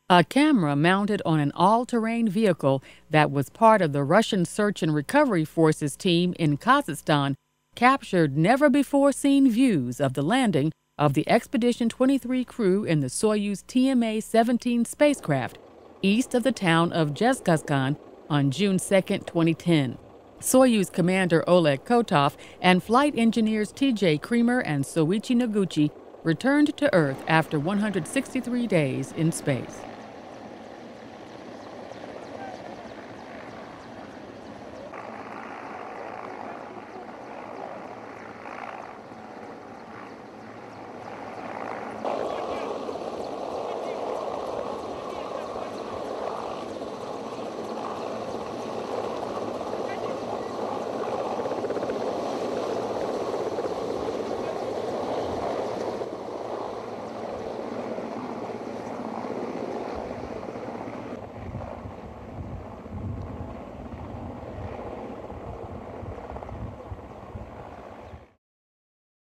A camera mounted on an all-terrain vehicle that was part of the Russian Search and Recovery Forces team in Kazakhstan captured never-before-seen views of the landing of the Expedition 23 crew in the Soyuz TMA-17 spacecraft east of the town of Dzezhgazkan on June 2, 2010. Soyuz Commander Oleg Kotov and flight engineers T.J. Creamer and Soichi Noguchi returned to Earth after 163 days in space.